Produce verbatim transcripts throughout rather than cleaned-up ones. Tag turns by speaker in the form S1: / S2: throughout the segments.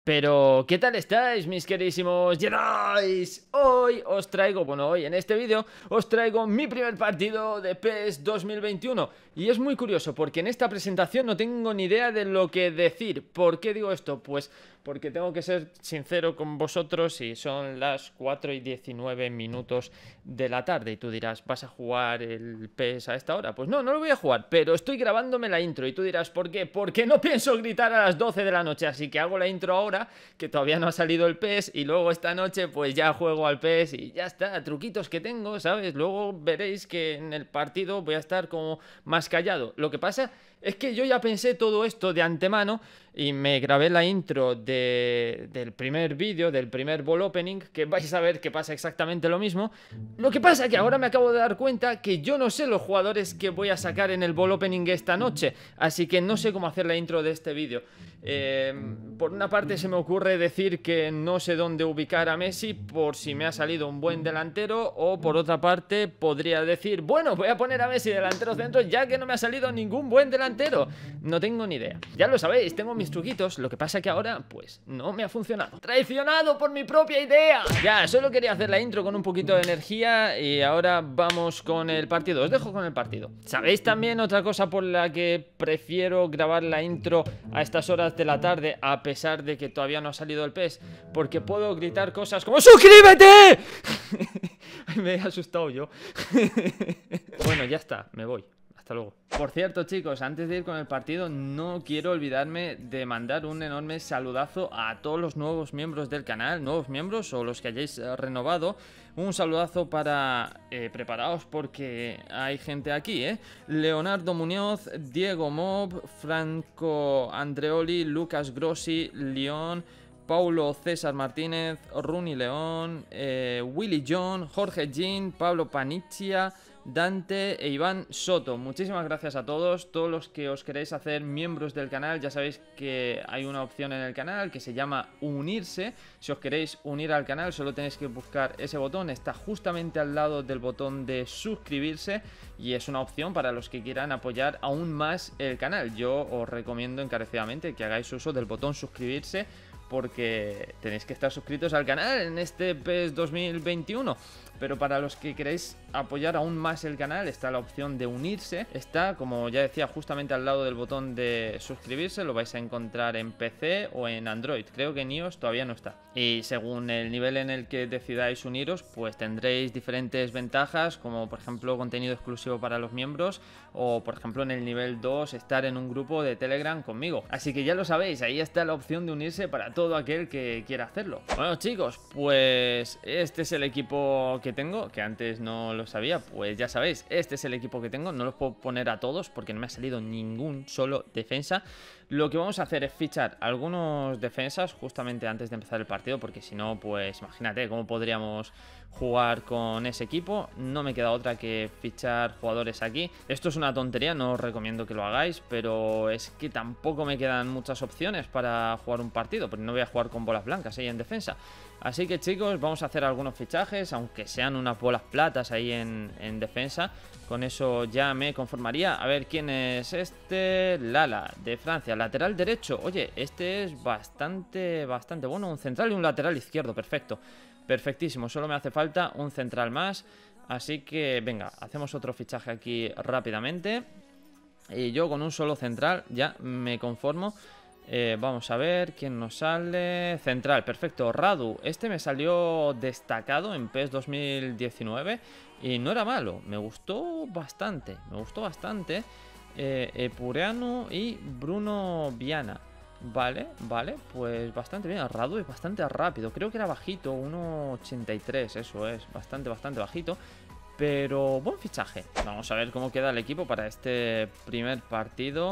S1: Pero, ¿qué tal estáis, mis queridísimos Jedis? Hoy os traigo, bueno, hoy en este vídeo os traigo mi primer partido de P E S dos mil veintiuno. Y es muy curioso porque en esta presentación no tengo ni idea de lo que decir. ¿Por qué digo esto? Pues porque tengo que ser sincero con vosotros y son las cuatro y diecinueve minutos de la tarde. Y tú dirás, ¿vas a jugar el P E S a esta hora? Pues no, no lo voy a jugar, pero estoy grabándome la intro. Y tú dirás, ¿por qué? Porque no pienso gritar a las doce de la noche, así que hago la intro ahora, que todavía no ha salido el P E S, y luego esta noche pues ya juego al P E S y ya está, truquitos que tengo, ¿sabes? Luego veréis que en el partido voy a estar como más callado. Lo que pasa es que yo ya pensé todo esto de antemano y me grabé la intro de, del primer vídeo, del primer ball opening, que vais a ver que pasa exactamente lo mismo. Lo que pasa es que ahora me acabo de dar cuenta que yo no sé los jugadores que voy a sacar en el ball opening esta noche, así que no sé cómo hacer la intro de este vídeo. Eh, por una parte se me ocurre decir que no sé dónde ubicar a Messi por si me ha salido un buen delantero, o por otra parte podría decir, bueno, voy a poner a Messi delantero centro ya que no me ha salido ningún buen delantero. No tengo ni idea. Ya lo sabéis, tengo mis truquitos, lo que pasa que ahora pues no me ha funcionado. Traicionado por mi propia idea. Ya, solo quería hacer la intro con un poquito de energía y ahora vamos con el partido. Os dejo con el partido. ¿Sabéis también otra cosa por la que prefiero grabar la intro a estas horas de la tarde a pesar de que todavía no ha salido el P E S? Porque puedo gritar cosas como ¡suscríbete! Me he asustado yo. Bueno, ya está, me voy. Hasta luego. Por cierto, chicos, antes de ir con el partido, no quiero olvidarme de mandar un enorme saludazo a todos los nuevos miembros del canal, nuevos miembros o los que hayáis eh, renovado. Un saludazo para... Eh, preparaos porque hay gente aquí, ¿eh? Leonardo Muñoz, Diego Mob, Franco Andreoli, Lucas Grossi, León, Paulo César Martínez, Runi León, eh, Willy John, Jorge Jean, Pablo Panicia, Dante e Iván Soto. Muchísimas gracias a todos, todos los que os queréis hacer miembros del canal. Ya sabéis que hay una opción en el canal que se llama unirse. Si os queréis unir al canal solo tenéis que buscar ese botón, está justamente al lado del botón de suscribirse y es una opción para los que quieran apoyar aún más el canal. Yo os recomiendo encarecidamente que hagáis uso del botón suscribirse, porque tenéis que estar suscritos al canal en este P E S dos mil veintiuno. Pero para los que queréis apoyar aún más el canal está la opción de unirse. Está, como ya decía, justamente al lado del botón de suscribirse. Lo vais a encontrar en P C o en Android. Creo que en iOS todavía no está. Y según el nivel en el que decidáis uniros, pues tendréis diferentes ventajas, como por ejemplo contenido exclusivo para los miembros, o por ejemplo en el nivel dos estar en un grupo de Telegram conmigo. Así que ya lo sabéis, ahí está la opción de unirse para todo aquel que quiera hacerlo. Bueno, chicos, pues este es el equipo que tengo, que antes no lo sabía. Pues ya sabéis, este es el equipo que tengo. No los puedo poner a todos porque no me ha salido ningún solo defensa. Lo que vamos a hacer es fichar algunos defensas justamente antes de empezar el partido, porque si no, pues imagínate cómo podríamos jugar con ese equipo. No me queda otra que fichar jugadores aquí. Esto es una tontería, no os recomiendo que lo hagáis, pero es que tampoco me quedan muchas opciones para jugar un partido, porque no voy a jugar con bolas blancas ahí en defensa. Así que, chicos, vamos a hacer algunos fichajes, aunque sean unas bolas platas ahí en, en defensa. Con eso ya me conformaría. A ver, ¿quién es este? Lala, de Francia, lateral derecho. Oye, este es bastante, bastante bueno. Un central y un lateral izquierdo, perfecto. Perfectísimo, solo me hace falta un central más. Así que, venga, hacemos otro fichaje aquí rápidamente. Y yo con un solo central ya me conformo. Eh, vamos a ver quién nos sale. Central, perfecto, Radu. Este me salió destacado en P E S dos mil diecinueve y no era malo, me gustó bastante. Me gustó bastante eh, Epureanu y Bruno Viana. Vale, vale, pues bastante bien. Radu es bastante rápido, creo que era bajito, uno ochenta y tres, eso es, bastante, bastante bajito. Pero buen fichaje. Vamos a ver cómo queda el equipo para este primer partido.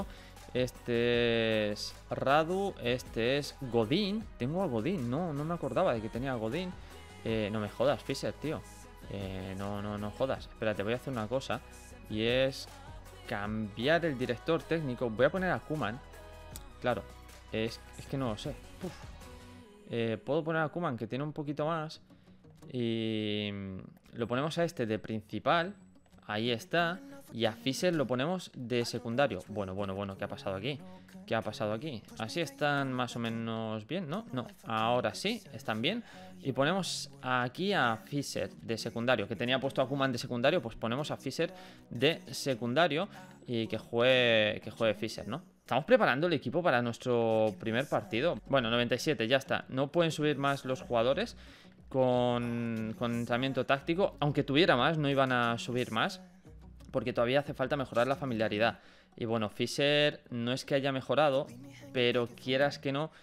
S1: Este es Radu, este es Godín. Tengo a Godín, no, no me acordaba de que tenía a Godín. eh, No me jodas, Fischer, tío. eh, No, no, no jodas. Espérate, voy a hacer una cosa. Y es cambiar el director técnico. Voy a poner a Koeman. Claro, es, es que no lo sé. Uf. Eh, puedo poner a Koeman, que tiene un poquito más. Y lo ponemos a este de principal. Ahí está. Y a Fisher lo ponemos de secundario. Bueno, bueno, bueno, ¿qué ha pasado aquí? ¿Qué ha pasado aquí? Así están más o menos bien, ¿no? No, ahora sí, están bien. Y ponemos aquí a Fisher de secundario, que tenía puesto a Koeman de secundario, pues ponemos a Fisher de secundario y que juegue, que juegue Fisher, ¿no? Estamos preparando el equipo para nuestro primer partido. Bueno, noventa y siete, ya está. No pueden subir más los jugadores con, con entrenamiento táctico. Aunque tuviera más, no iban a subir más, porque todavía hace falta mejorar la familiaridad. Y bueno, Fisher no es que haya mejorado, pero quieras que no,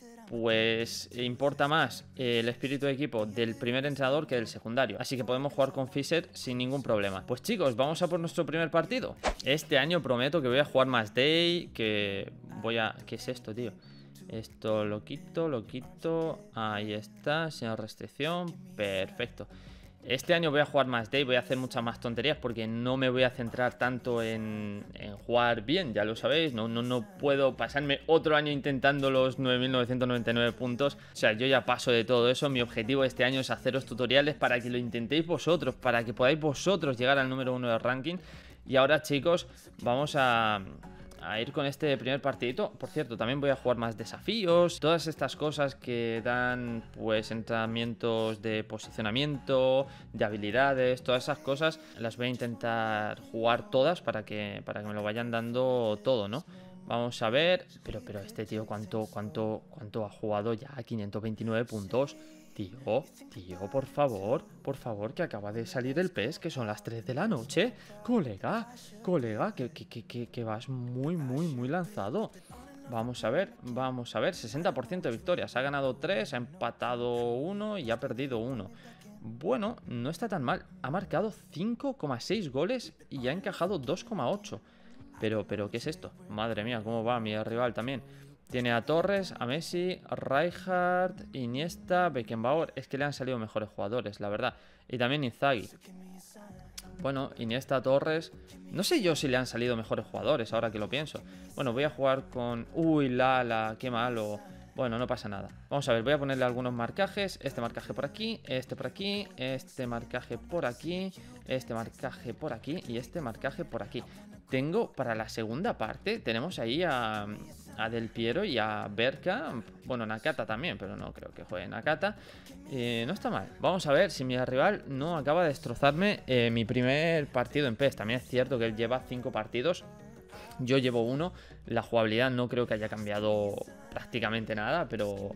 S1: pues importa más el espíritu de equipo del primer entrenador que del secundario. Así que podemos jugar con Fisher sin ningún problema. Pues chicos, vamos a por nuestro primer partido. Este año prometo que voy a jugar más Day, que voy a... ¿Qué es esto, tío? Esto lo quito, lo quito. Ahí está, sin restricción. Perfecto. Este año voy a jugar más Day, voy a hacer muchas más tonterías porque no me voy a centrar tanto en, en jugar bien, ya lo sabéis. No, no, no puedo pasarme otro año intentando los nueve mil novecientos noventa y nueve puntos. O sea, yo ya paso de todo eso. Mi objetivo este año es haceros tutoriales para que lo intentéis vosotros, para que podáis vosotros llegar al número uno del ranking. Y ahora, chicos, vamos a... a ir con este primer partidito. Por cierto, también voy a jugar más desafíos. Todas estas cosas que dan, pues, entrenamientos de posicionamiento, de habilidades, todas esas cosas las voy a intentar jugar todas para que, para que me lo vayan dando todo, ¿no? Vamos a ver. Pero, pero este tío, ¿cuánto, cuánto, cuánto ha jugado ya? quinientos veintinueve puntos. Tío, tío, por favor, por favor, que acaba de salir el P E S, que son las tres de la noche. Colega, colega, que, que, que, que, que vas muy, muy, muy lanzado. Vamos a ver, vamos a ver, sesenta por ciento de victorias. Ha ganado tres, ha empatado uno y ha perdido uno. Bueno, no está tan mal. Ha marcado cinco coma seis goles y ha encajado dos coma ocho. Pero, pero, ¿qué es esto? Madre mía, ¿cómo va mi rival también? Tiene a Torres, a Messi, a Rijkaard, Iniesta, Beckenbauer. Es que le han salido mejores jugadores, la verdad. Y también Inzaghi. Bueno, Iniesta, Torres. No sé yo si le han salido mejores jugadores, ahora que lo pienso. Bueno, voy a jugar con... Uy, Lala, qué malo. Bueno, no pasa nada. Vamos a ver, voy a ponerle algunos marcajes. Este marcaje por aquí, este por aquí, este marcaje por aquí, este marcaje por aquí y este marcaje por aquí. Tengo para la segunda parte, tenemos ahí a, a Del Piero y a Berka. Bueno, Nakata también, pero no creo que juegue Nakata. eh, No está mal. Vamos a ver si mi rival no acaba de destrozarme eh, mi primer partido en P E S. También es cierto que él lleva cinco partidos, yo llevo uno. La jugabilidad no creo que haya cambiado prácticamente nada, pero...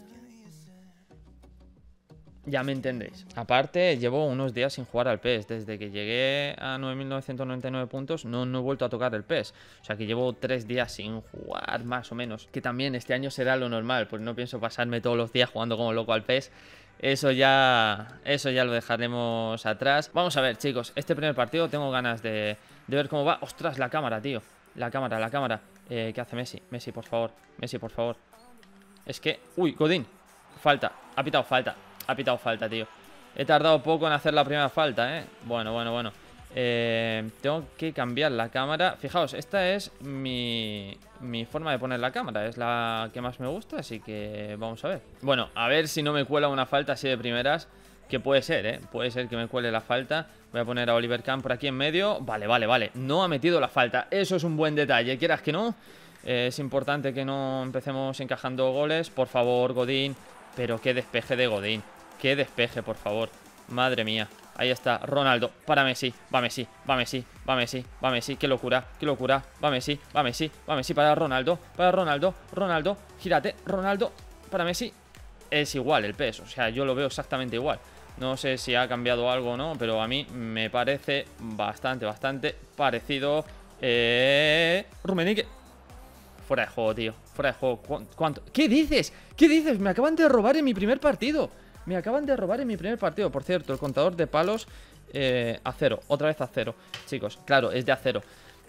S1: ya me entendéis. Aparte, llevo unos días sin jugar al P E S. Desde que llegué a nueve mil novecientos noventa y nueve puntos, no, no he vuelto a tocar el P E S. O sea que llevo tres días sin jugar, más o menos. Que también este año será lo normal, pues no pienso pasarme todos los días jugando como loco al P E S. Eso ya, eso ya lo dejaremos atrás. Vamos a ver, chicos, este primer partido tengo ganas de, de ver cómo va. ¡Ostras, la cámara, tío! La cámara, la cámara. Eh, ¿Qué hace Messi? Messi, por favor. Messi, por favor. Es que... ¡Uy, Godín! Falta. Ha pitado falta. Ha pitado falta, tío. He tardado poco en hacer la primera falta, ¿eh? Bueno, bueno, bueno. Eh, tengo que cambiar la cámara. Fijaos, esta es mi, mi forma de poner la cámara. Es la que más me gusta, así que vamos a ver. Bueno, a ver si no me cuela una falta así de primeras. Que puede ser, ¿eh? Puede ser que me cuele la falta. Voy a poner a Oliver Kahn por aquí en medio. Vale, vale, vale. No ha metido la falta. Eso es un buen detalle. Quieras que no, eh, es importante que no empecemos encajando goles. Por favor, Godín. Pero qué despeje de Godín. Qué despeje, por favor. Madre mía. Ahí está, Ronaldo. Para Messi. Va Messi. Va Messi. Va Messi. Va Messi. Qué locura. Qué locura. Va Messi. Va Messi. Va Messi para Ronaldo. Para Ronaldo. Ronaldo. Gírate. Ronaldo. Para Messi. Es igual el peso. O sea, yo lo veo exactamente igual. No sé si ha cambiado algo o no, pero a mí me parece bastante, bastante parecido. Eh... Rummenigge. Fuera de juego, tío. Fuera de juego. ¿Cuánto? ¿Qué dices? ¿Qué dices? Me acaban de robar en mi primer partido. Me acaban de robar en mi primer partido. Por cierto, el contador de palos eh, a cero. Otra vez a cero. Chicos, claro, es de a cero.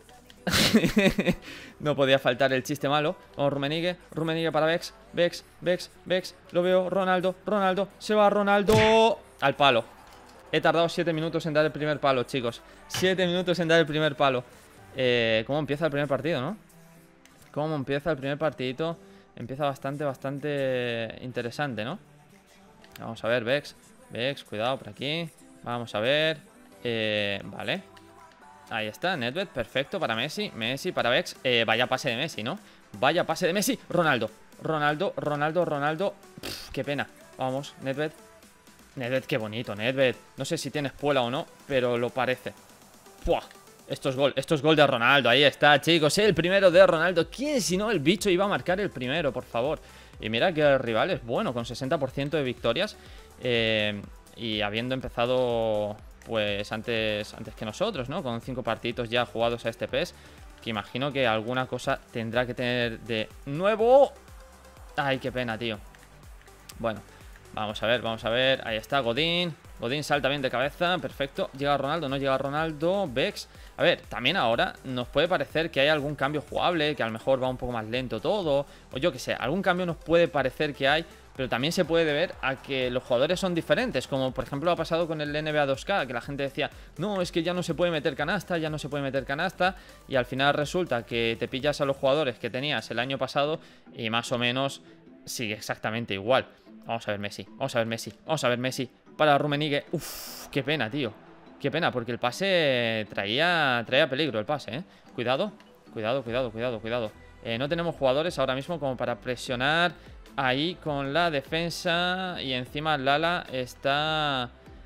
S1: No podía faltar el chiste malo. Vamos, Rummenigge. Rummenigge para Bex. Bex, Bex, Bex. Lo veo. Ronaldo. Ronaldo. Se va Ronaldo. Al palo. He tardado siete minutos en dar el primer palo, chicos. siete minutos en dar el primer palo. Eh, ¿Cómo empieza el primer partido, no? ¿Cómo empieza el primer partidito? Empieza bastante, bastante interesante, ¿no? Vamos a ver, Bex. Bex, cuidado por aquí. Vamos a ver. Eh, vale. Ahí está, Nedved, perfecto para Messi. Messi para Vex, eh, vaya pase de Messi, ¿no? Vaya pase de Messi, Ronaldo Ronaldo, Ronaldo, Ronaldo. Pff, qué pena, vamos, Nedved. Nedved, qué bonito, Nedved. No sé si tiene espuela o no, pero lo parece. ¡Puah! Esto es gol, esto es gol de Ronaldo, ahí está, chicos. El primero de Ronaldo. ¿Quién si no el bicho iba a marcar el primero, por favor? Y mira que el rival es bueno, con sesenta por ciento de victorias. Eh, y habiendo empezado pues antes, antes que nosotros, ¿no? Con cinco partidos ya jugados a este P E S, que imagino que alguna cosa tendrá que tener de nuevo. Ay, qué pena, tío. Bueno, vamos a ver, vamos a ver. Ahí está, Godín. Godín salta bien de cabeza, perfecto. Llega Ronaldo, no llega Ronaldo. Vex. A ver, también ahora nos puede parecer que hay algún cambio jugable, que a lo mejor va un poco más lento todo, o yo que sé, algún cambio nos puede parecer que hay, pero también se puede deber a que los jugadores son diferentes, como por ejemplo ha pasado con el N B A dos K, que la gente decía, no, es que ya no se puede meter canasta, ya no se puede meter canasta, y al final resulta que te pillas a los jugadores que tenías el año pasado y más o menos sigue exactamente igual. Vamos a ver Messi, vamos a ver Messi, vamos a ver Messi para Rummenigge. Uff, qué pena, tío. Qué pena, porque el pase traía, traía peligro el pase, ¿eh? Cuidado, cuidado, cuidado, cuidado, cuidado. Eh, no tenemos jugadores ahora mismo como para presionar ahí con la defensa. Y encima Lala está,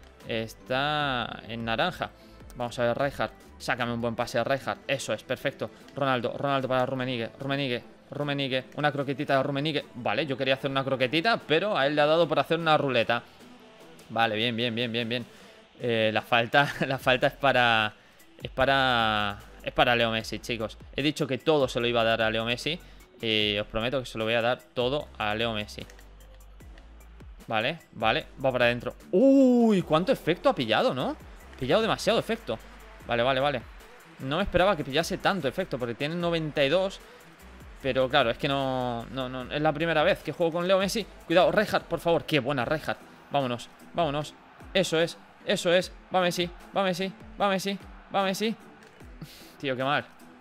S1: está en naranja. Vamos a ver, Rijkaard. Sácame un buen pase a Rijkaard. Eso es, perfecto. Ronaldo, Ronaldo para Rummenigge, Rummenigge, Rummenigge. Una croquetita de Rummenigge. Vale, yo quería hacer una croquetita, pero a él le ha dado por hacer una ruleta. Vale, bien, bien, bien, bien, bien. Eh, la falta, la falta es para, es para, es para Leo Messi, chicos. He dicho que todo se lo iba a dar a Leo Messi y os prometo que se lo voy a dar todo a Leo Messi. Vale, vale, va para adentro. Uy, cuánto efecto ha pillado, ¿no? Ha pillado demasiado efecto. Vale, vale, vale. No me esperaba que pillase tanto efecto porque tiene noventa y dos. Pero claro, es que no, no, no, es la primera vez que juego con Leo Messi. Cuidado, Rijkaard, por favor, qué buena Rijkaard. Vámonos, vámonos, eso es. Eso es, va Messi, va Messi, va Messi, va Messi. Tío, qué mal.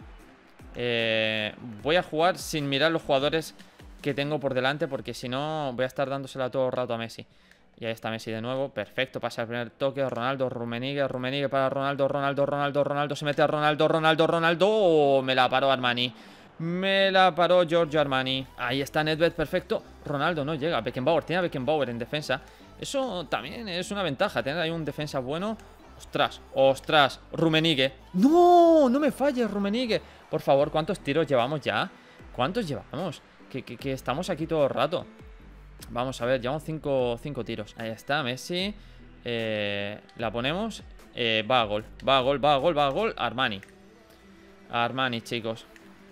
S1: eh, Voy a jugar sin mirar los jugadores que tengo por delante, porque si no voy a estar dándosela todo el rato a Messi. Y ahí está Messi de nuevo, perfecto, pasa el primer toque. Ronaldo, Rummenigge, Rummenigge para Ronaldo, Ronaldo, Ronaldo, Ronaldo. Se mete a Ronaldo, Ronaldo, Ronaldo. Oh, me la paró Armani. Me la paró Giorgio Armani. Ahí está Nedved, perfecto. Ronaldo no llega, Beckenbauer, tiene a Beckenbauer en defensa. Eso también es una ventaja, tener ahí un defensa bueno. Ostras, ostras, Rummenigge. ¡No! No me falles, Rummenigge. Por favor, ¿cuántos tiros llevamos ya? ¿Cuántos llevamos? Que, que, que estamos aquí todo el rato. Vamos a ver, llevamos cinco, cinco tiros. Ahí está, Messi. eh, La ponemos. eh, Va a gol, va a gol, va a gol, va a gol. Armani. Armani, chicos.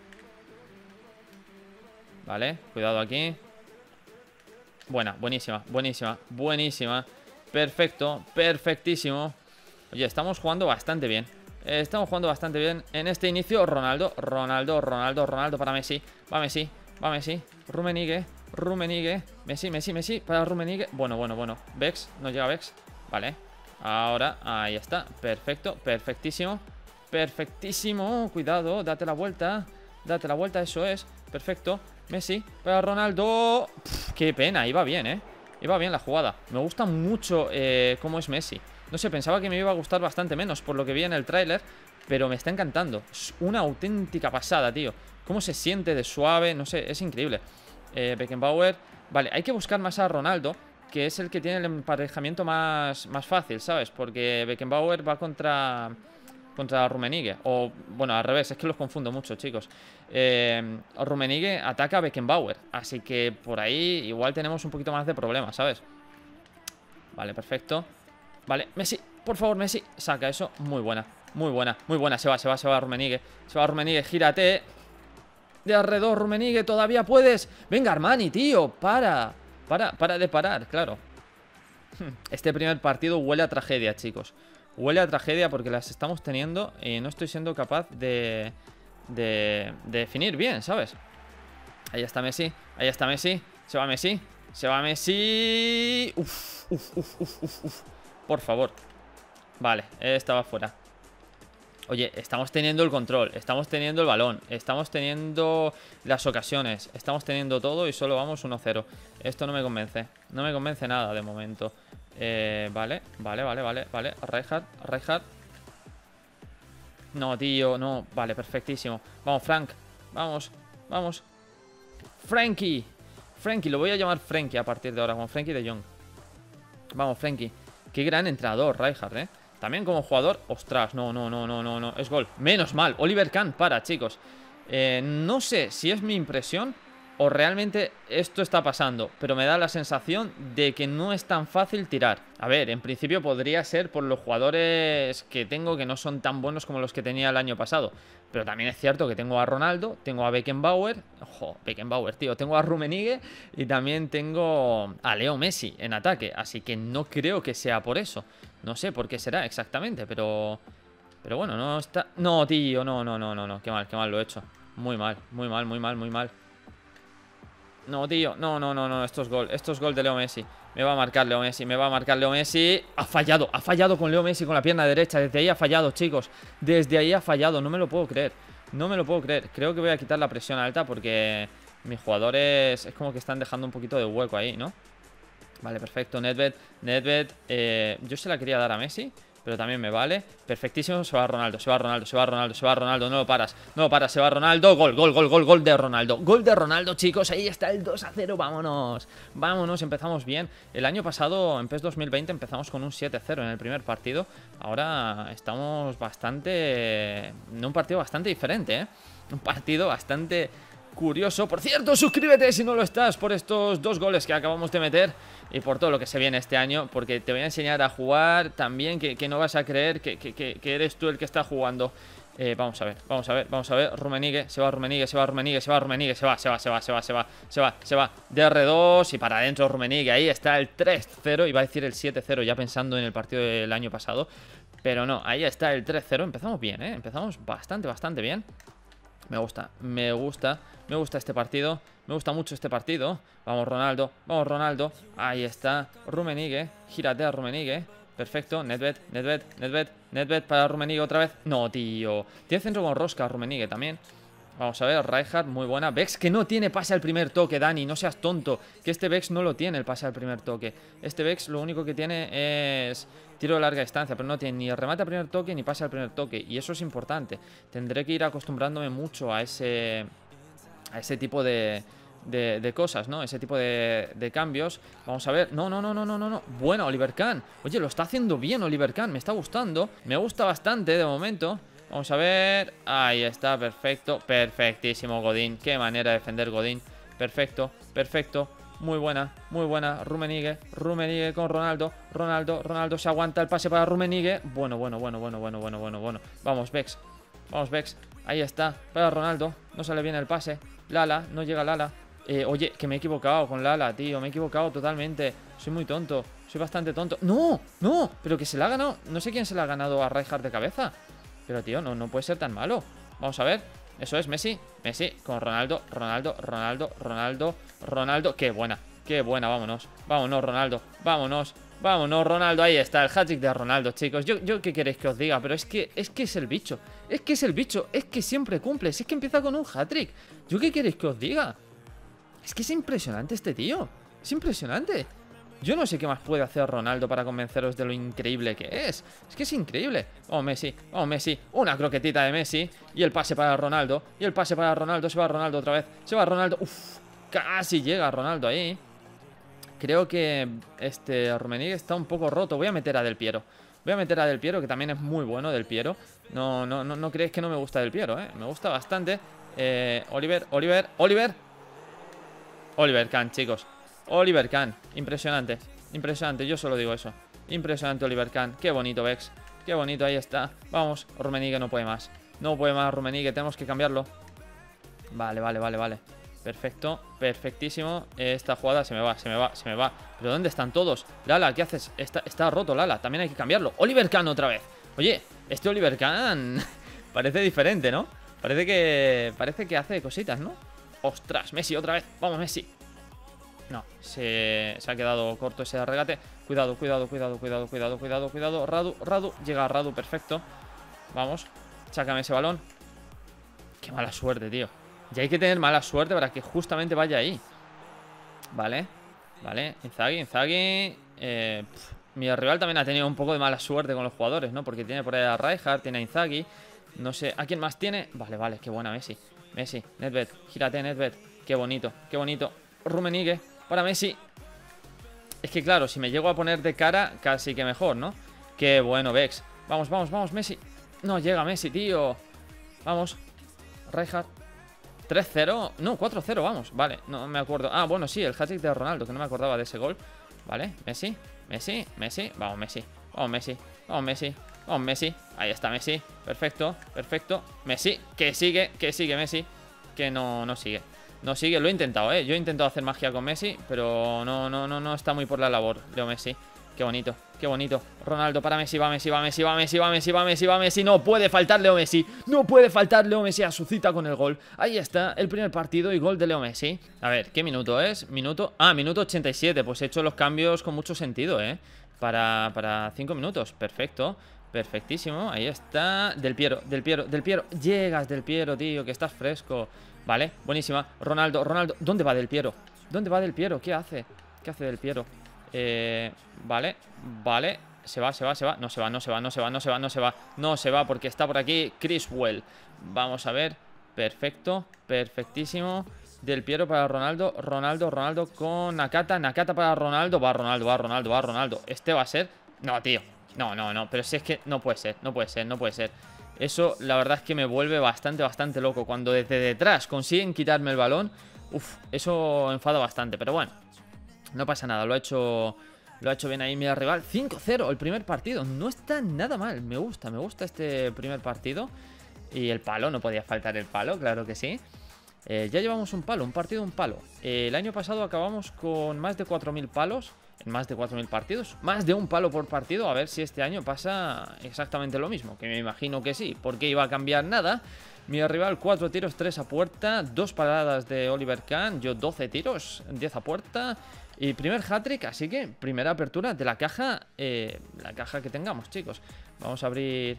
S1: Vale, cuidado aquí. Buena, buenísima, buenísima, buenísima. Perfecto, perfectísimo. Oye, estamos jugando bastante bien. eh, Estamos jugando bastante bien en este inicio. Ronaldo, Ronaldo, Ronaldo, Ronaldo para Messi. Va Messi, va Messi. Rummenigge, Rummenigge. Messi, Messi, Messi para Rummenigge. Bueno, bueno, bueno. Vex, no llega Vex. Vale, ahora, ahí está. Perfecto, perfectísimo. Perfectísimo, cuidado, date la vuelta. Date la vuelta, eso es. Perfecto, Messi para Ronaldo. Pff, qué pena, iba bien, eh Iba bien la jugada. Me gusta mucho eh, cómo es Messi. No sé, pensaba que me iba a gustar bastante menos por lo que vi en el tráiler, pero me está encantando. Es una auténtica pasada, tío. Cómo se siente de suave, no sé, es increíble. eh, Beckenbauer. Vale, hay que buscar más a Ronaldo, que es el que tiene el emparejamiento más, más fácil, ¿sabes? Porque Beckenbauer va contra... contra Rummenigge, o bueno, al revés, es que los confundo mucho, chicos. eh, Rummenigge ataca a Beckenbauer, así que por ahí igual tenemos un poquito más de problemas, ¿sabes? Vale, perfecto. Vale, Messi, por favor, Messi, saca eso, muy buena, muy buena, muy buena, se va, se va, se va Rummenigge. Se va Rummenigge, gírate de alrededor, Rummenigge, todavía puedes. Venga, Armani, tío, para Para, para de parar, claro. Este primer partido huele a tragedia, chicos. Huele a tragedia porque las estamos teniendo y no estoy siendo capaz de, de, de definir bien, ¿sabes? Ahí está Messi, ahí está Messi. Se va Messi, se va Messi. Uf, uf, uf, uf, uf, uf. Por favor. Vale, estaba fuera. Oye, estamos teniendo el control, estamos teniendo el balón, estamos teniendo las ocasiones, estamos teniendo todo y solo vamos uno cero. Esto no me convence, no me convence nada de momento. Eh, vale, vale, vale, vale, vale. Rijkaard, Rijkaard. No, tío, no. Vale, perfectísimo. Vamos, Frank. Vamos, vamos. Frankie. Frankie, lo voy a llamar Frankie a partir de ahora, como Frankie de Jong. Vamos, Frankie. Qué gran entrenador, Rijkaard, ¿eh? También como jugador, ostras, no, no, no, no, no, no. Es gol, menos mal, Oliver Kahn para, chicos. eh, No sé si es mi impresión o realmente esto está pasando, pero me da la sensación de que no es tan fácil tirar. A ver, en principio podría ser por los jugadores que tengo, que no son tan buenos como los que tenía el año pasado. Pero también es cierto que tengo a Ronaldo, tengo a Beckenbauer. Ojo, Beckenbauer, tío. Tengo a Rummenigge y también tengo a Leo Messi en ataque. Así que no creo que sea por eso. No sé por qué será exactamente, pero... Pero bueno, no está... No, tío, no, no, no, no, no. Qué mal, qué mal lo he hecho. Muy mal, muy mal, muy mal, muy mal. No, tío, no, no, no, no, esto es gol. Esto es gol de Leo Messi. Me va a marcar Leo Messi, me va a marcar Leo Messi. Ha fallado, ha fallado con Leo Messi con la pierna derecha. Desde ahí ha fallado, chicos. Desde ahí ha fallado, no me lo puedo creer. No me lo puedo creer. Creo que voy a quitar la presión alta porque mis jugadores es como que están dejando un poquito de hueco ahí, ¿no? Vale, perfecto, Nedved, Nedved eh, yo se la quería dar a Messi, pero también me vale. Perfectísimo, se va Ronaldo, se va Ronaldo, se va Ronaldo, se va Ronaldo. No lo paras, no lo paras, se va Ronaldo. Gol, gol, gol, gol, gol de Ronaldo. Gol de Ronaldo, chicos, ahí está el dos a cero. Vámonos, vámonos, empezamos bien. El año pasado, en PES dos mil veinte, empezamos con un siete cero en el primer partido. Ahora estamos bastante... En un partido bastante diferente, ¿eh? Un partido bastante... curioso. Por cierto, suscríbete si no lo estás, por estos dos goles que acabamos de meter y por todo lo que se viene este año, porque te voy a enseñar a jugar también, que, que no vas a creer que, que, que, que eres tú el que está jugando. eh, Vamos a ver, vamos a ver, vamos a ver. Rummenigge, se va Rummenigge, se va Rummenigge, se va Rummenigge, se va, se va, se va, se va, se va, se va, se va. D R dos y para adentro Rummenigge. Ahí está el tres cero, iba a decir el siete cero ya pensando en el partido del año pasado, pero no, ahí está el tres cero. Empezamos bien, eh, empezamos bastante, bastante bien. Me gusta, me gusta, me gusta este partido. Me gusta mucho este partido. Vamos Ronaldo, vamos Ronaldo. Ahí está, Rummenigge, gírate a Rummenigge. Perfecto, Nedved, Nedved, Nedved, Nedved para Rummenigge otra vez. No, tío, tiene centro con rosca Rummenigge también. Vamos a ver, Rijkaard, muy buena. Vex que no tiene pase al primer toque, Dani, no seas tonto. Que este Vex no lo tiene el pase al primer toque. Este Vex lo único que tiene es tiro de larga distancia, pero no tiene ni remate al primer toque ni pase al primer toque. Y eso es importante. Tendré que ir acostumbrándome mucho a ese, a ese tipo de, de, de cosas, ¿no? Ese tipo de, de cambios. Vamos a ver. No, no, no, no, no, no, no. Bueno, Oliver Kahn. Oye, lo está haciendo bien Oliver Kahn. Me está gustando. Me gusta bastante de momento. Vamos a ver, ahí está, perfecto, perfectísimo Godín, qué manera de defender Godín, perfecto, perfecto, muy buena, muy buena, Rummenigge, Rummenigge con Ronaldo, Ronaldo, Ronaldo se aguanta el pase para Rummenigge, bueno, bueno, bueno, bueno, bueno, bueno, bueno, bueno, vamos Vex, vamos Vex, ahí está, para Ronaldo, no sale bien el pase, Lala, no llega Lala, eh, oye, que me he equivocado con Lala, tío, me he equivocado totalmente, soy muy tonto, soy bastante tonto, no, no, pero que se la ha ganado, no sé quién se la ha ganado a Rijkaard de cabeza. Pero, tío, no, no puede ser tan malo. Vamos a ver. Eso es Messi. Messi con Ronaldo. Ronaldo, Ronaldo, Ronaldo, Ronaldo. Qué buena. Qué buena. Vámonos. Vámonos, Ronaldo. Vámonos. Vámonos, Ronaldo. Ahí está el hat-trick de Ronaldo, chicos. Yo, yo qué queréis que os diga. Pero es que, es que es el bicho. Es que es el bicho. Es que siempre cumple. Es que empieza con un hat-trick. ¿Yo qué queréis que os diga? Es que es impresionante este tío. Es impresionante. Yo no sé qué más puede hacer Ronaldo para convenceros de lo increíble que es. Es que es increíble. Vamos Messi, vamos Messi. Una croquetita de Messi. Y el pase para Ronaldo. Y el pase para Ronaldo. Se va Ronaldo otra vez. Se va Ronaldo. Uf, casi llega Ronaldo ahí. Creo que este Rummenigge está un poco roto. Voy a meter a Del Piero. Voy a meter a Del Piero, que también es muy bueno Del Piero. No, no, no, no creéis que no me gusta Del Piero, ¿eh? Me gusta bastante. Eh, Oliver, Oliver, Oliver. Oliver Kahn, chicos. Oliver Kahn, impresionante, impresionante, yo solo digo eso. Impresionante Oliver Kahn, qué bonito Vex. Qué bonito, ahí está. Vamos, Rummenigge no puede más. No puede más Rummenigge, tenemos que cambiarlo. Vale, vale, vale, vale. Perfecto, perfectísimo. Esta jugada se me va, se me va, se me va. ¿Pero dónde están todos? Lala, ¿qué haces? Está, está roto Lala, también hay que cambiarlo. Oliver Kahn otra vez. Oye, este Oliver Kahn parece diferente, ¿no? Parece que, parece que hace cositas, ¿no? Ostras, Messi otra vez, vamos Messi. No, se, se ha quedado corto ese regate. Cuidado, cuidado, cuidado, cuidado, cuidado, cuidado, cuidado. Radu, Radu, llega Radu, perfecto. Vamos, sácame ese balón. Qué mala suerte, tío. Y hay que tener mala suerte para que justamente vaya ahí. Vale, vale, Inzaghi, Inzaghi eh, pf, mi rival también ha tenido un poco de mala suerte con los jugadores, ¿no? Porque tiene por ahí a Rijkaard, tiene a Inzaghi. No sé, ¿a quién más tiene? Vale, vale, qué buena Messi. Messi, Nedved, gírate, Nedved. Qué bonito, qué bonito. Rummenigge para Messi. Es que claro, si me llego a poner de cara, casi que mejor, ¿no? Qué bueno, Vex. Vamos, vamos, vamos, Messi. No llega Messi, tío. Vamos. Rijkaard. tres cero. No, cuatro cero, vamos. Vale, no me acuerdo. Ah, bueno, sí, el hat-trick de Ronaldo, que no me acordaba de ese gol. Vale, Messi, Messi, Messi. Vamos, Messi. Vamos, Messi. Vamos, Messi. Vamos, Messi. Ahí está Messi. Perfecto, perfecto. Messi, que sigue, que sigue Messi. Que no, no sigue. No sigue, lo he intentado, ¿eh? Yo he intentado hacer magia con Messi, pero no, no, no, no está muy por la labor, Leo Messi. Qué bonito, qué bonito. Ronaldo para Messi, va Messi, va Messi, va Messi, va Messi, va Messi, va Messi. No puede faltar Leo Messi. No puede faltar Leo Messi a su cita con el gol. Ahí está, el primer partido y gol de Leo Messi. A ver, ¿qué minuto es? Minuto... Ah, minuto ochenta y siete. Pues he hecho los cambios con mucho sentido, ¿eh? Para, para cinco minutos. Perfecto. Perfectísimo. Ahí está. Del Piero, del Piero, del Piero. Llegas, del Piero, tío, que estás fresco. Vale, buenísima. Ronaldo, Ronaldo. ¿Dónde va del Piero? ¿Dónde va del Piero? ¿Qué hace? ¿Qué hace del Piero? Eh, vale, vale. Se va, se va, se va. No se va, no se va, no se va, no se va, no se va. No se va porque está por aquí Criswell. Vamos a ver. Perfecto, perfectísimo. Del Piero para Ronaldo. Ronaldo, Ronaldo con Nakata. Nakata para Ronaldo. Va Ronaldo, va Ronaldo, va Ronaldo. Este va a ser... No, tío. No, no, no. Pero si es que no puede ser, no puede ser, no puede ser. Eso la verdad es que me vuelve bastante, bastante loco. Cuando desde detrás consiguen quitarme el balón. Uf, eso enfada bastante. Pero bueno, no pasa nada. Lo ha hecho... Lo ha hecho bien ahí mi rival. cinco cero el primer partido. No está nada mal. Me gusta, me gusta este primer partido. Y el palo, no podía faltar el palo, claro que sí. Eh, ya llevamos un palo, un partido, un palo. Eh, el año pasado acabamos con más de cuatro mil palos. En más de cuatro mil partidos. Más de un palo por partido. A ver si este año pasa exactamente lo mismo. Que me imagino que sí. Porque iba a cambiar nada. Mi rival cuatro tiros, tres a puerta. Dos paradas de Oliver Kahn. Yo doce tiros, diez a puerta. Y primer hat-trick, así que primera apertura de la caja, eh, la caja que tengamos, chicos. Vamos a abrir...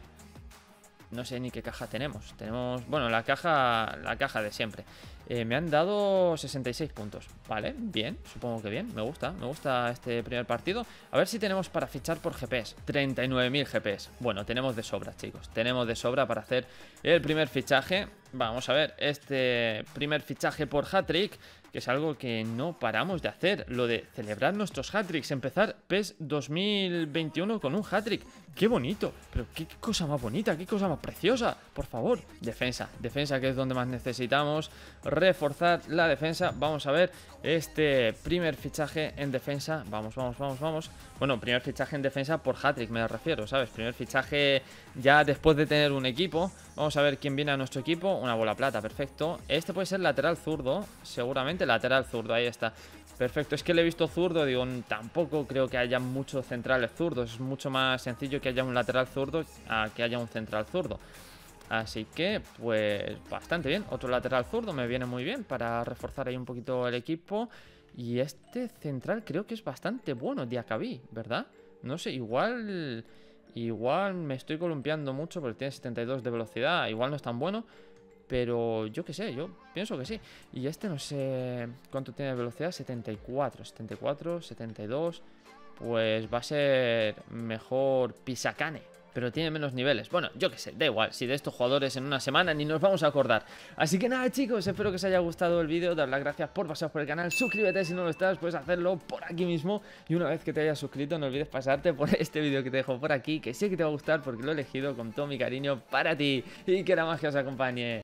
S1: No sé ni qué caja tenemos. Tenemos, bueno, la caja la caja de siempre. eh, Me han dado sesenta y seis puntos. Vale, bien, supongo que bien. Me gusta, me gusta este primer partido. A ver si tenemos para fichar por G Ps. treinta y nueve mil G Ps. Bueno, tenemos de sobra, chicos. Tenemos de sobra para hacer el primer fichaje. Vamos a ver, este primer fichaje por hat-trick, que es algo que no paramos de hacer. Lo de celebrar nuestros hat-tricks. Empezar P E S dos mil veintiuno con un hat-trick. ¡Qué bonito! Pero qué cosa más bonita, qué cosa más preciosa. Por favor, defensa. Defensa, que es donde más necesitamos reforzar la defensa. Vamos a ver este primer fichaje en defensa. Vamos, vamos, vamos, vamos. Bueno, primer fichaje en defensa por hat-trick me refiero, ¿sabes? Primer fichaje ya después de tener un equipo. Vamos a ver quién viene a nuestro equipo. Una bola plata, perfecto. Este puede ser lateral zurdo, seguramente lateral zurdo, ahí está. Perfecto, es que le he visto zurdo, digo, tampoco creo que haya muchos centrales zurdos. Es mucho más sencillo que haya un lateral zurdo a que haya un central zurdo. Así que, pues, bastante bien. Otro lateral zurdo me viene muy bien para reforzar ahí un poquito el equipo. Y este central creo que es bastante bueno, Diacabí, ¿verdad? No sé, igual... Igual me estoy columpiando mucho porque tiene setenta y dos de velocidad. Igual no es tan bueno, pero yo qué sé, yo pienso que sí. Y este no sé cuánto tiene de velocidad. setenta y cuatro, setenta y cuatro, setenta y dos. Pues va a ser mejor Pisacane, pero tiene menos niveles. Bueno, yo qué sé, da igual. Si de estos jugadores en una semana ni nos vamos a acordar. Así que nada, chicos, espero que os haya gustado el vídeo. Dar las gracias por pasaros por el canal. Suscríbete si no lo estás, puedes hacerlo por aquí mismo. Y una vez que te hayas suscrito, no olvides pasarte por este vídeo que te dejo por aquí, que sé que te va a gustar porque lo he elegido con todo mi cariño para ti. Y que la magia os acompañe.